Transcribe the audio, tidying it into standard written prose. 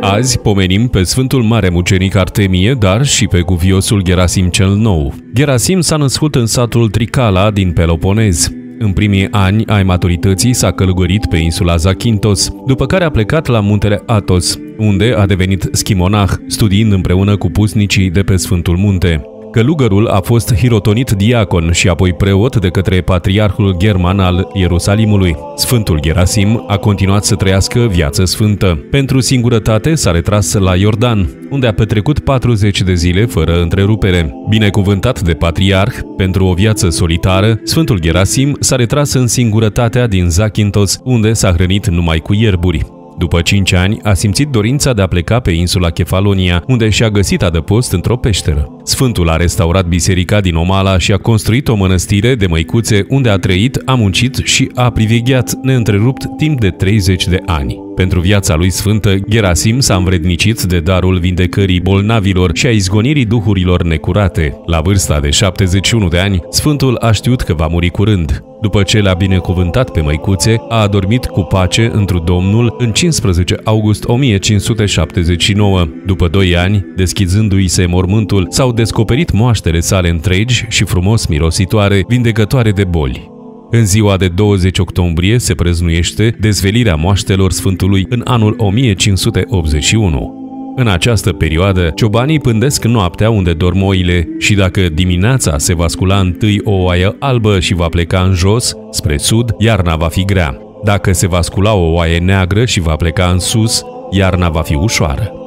Azi pomenim pe Sfântul Mare Mucenic Artemie, dar și pe cuviosul Gerasim cel Nou. Gerasim s-a născut în satul Tricala din Peloponez. În primii ani ai maturității s-a călugărit pe insula Zakynthos, după care a plecat la muntele Athos, unde a devenit schimonah, studiind împreună cu pusnicii de pe Sfântul Munte. Călugărul a fost hirotonit diacon și apoi preot de către patriarhul german al Ierusalimului. Sfântul Gerasim a continuat să trăiască viață sfântă. Pentru singurătate s-a retras la Iordan, unde a petrecut 40 de zile fără întrerupere. Binecuvântat de patriarh pentru o viață solitară, Sfântul Gerasim s-a retras în singurătatea din Zakynthos, unde s-a hrănit numai cu ierburi. După 5 ani, a simțit dorința de a pleca pe insula Kefalonia, unde și-a găsit adăpost într-o peșteră. Sfântul a restaurat biserica din Omala și a construit o mănăstire de măicuțe unde a trăit, a muncit și a privegheat neîntrerupt timp de 30 de ani. Pentru viața lui sfântă, Gerasim s-a învrednicit de darul vindecării bolnavilor și a izgonirii duhurilor necurate. La vârsta de 71 de ani, Sfântul a știut că va muri curând. După ce le-a binecuvântat pe măicuțe, a adormit cu pace întru Domnul în 15 august 1579. După 2 ani, deschizându-i se mormântul, s-au descoperit moaștele sale întregi și frumos mirositoare, vindecătoare de boli. În ziua de 20 octombrie se prăznuiește dezvelirea moaștelor Sfântului în anul 1581. În această perioadă, ciobanii pândesc noaptea unde dorm oile și dacă dimineața se va scula întâi o oaie albă și va pleca în jos, spre sud, iarna va fi grea. Dacă se va scula o oaie neagră și va pleca în sus, iarna va fi ușoară.